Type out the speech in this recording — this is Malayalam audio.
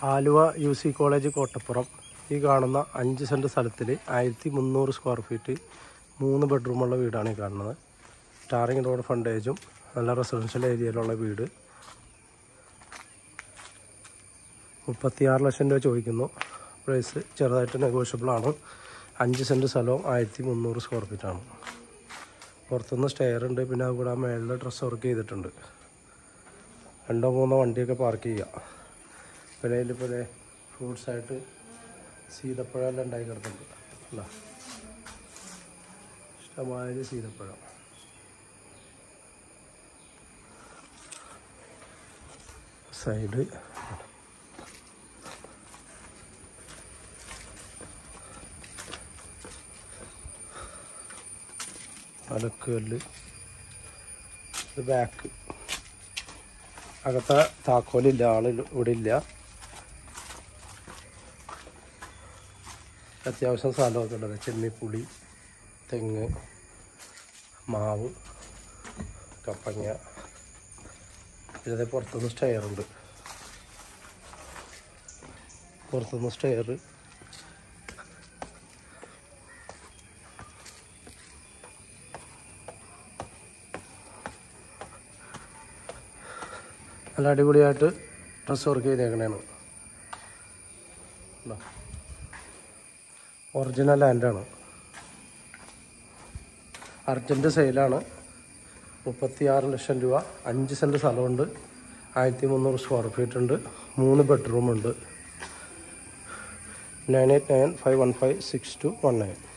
ആലുവ UC കോളേജ് കോട്ടപ്പുറം ഈ കാണുന്ന 5 സെൻറ്റ് സ്ഥലത്തിൽ 1300 സ്ക്വയർ ഫീറ്റ് 3 ബെഡ്റൂമുള്ള വീടാണ് ഈ കാണുന്നത്. ടാറിംഗ് റോഡ് ഫ്രണ്ടേജും നല്ല റെസിഡൻഷ്യൽ ഏരിയയിലുള്ള വീട്. 36 ലക്ഷം രൂപ ചോദിക്കുന്നു. പ്രൈസ് ചെറുതായിട്ട് നെഗോഷ്യബിൾ ആണ്. 5 സെൻറ്റ് സ്ഥലവും 1300 സ്ക്വയർ ഫീറ്റാണ്. പുറത്തുനിന്ന് സ്റ്റെയർ ഉണ്ട്. പിന്നെ അതുകൂടെ മേളിൽ ഡ്രസ് വർക്ക് ചെയ്തിട്ടുണ്ട്. 2-3 വണ്ടിയൊക്കെ പാർക്ക് ചെയ്യുക. പിന്നെ ഇതിലിപ്പോൾ ഫ്രൂട്ട്സായിട്ട് സീതപ്പഴമെല്ലാം ഉണ്ടായി കിടക്കുന്നുണ്ട്. അല്ല, ഇഷ്ടമായത് സീതപ്പഴം. സൈഡ് അലക്കല്ല്. ഇത് ബാക്ക്. അകത്തെ താക്കോലില്ല, ആൾ ഇവിടെ ഇല്ല. അത്യാവശ്യം സ്ഥലമൊക്കെ ഉള്ളത്. ചെമ്മിപ്പുളി, തെങ്ങ്, മാവ്, കപ്പങ്ങ. ഇതിൻ്റെ പുറത്തുനിന്ന് സ്റ്റെയറുണ്ട്. പുറത്തുനിന്ന് സ്റ്റെയർ. നല്ല അടിപൊളിയായിട്ട് ഡ്രസ് വർക്ക് ചെയ്തേക്കണേണ്. ഒറിജിനൽ ലാൻഡാണ്. അർജൻറ്റ് സെയിലാണ്. 36 ലക്ഷം രൂപ. 5 സെൻറ്റ് സ്ഥലമുണ്ട്. 1300 സ്ക്വയർ ഫീറ്റ് ഉണ്ട്. 3 ബെഡ്റൂമുണ്ട്. 9895156219.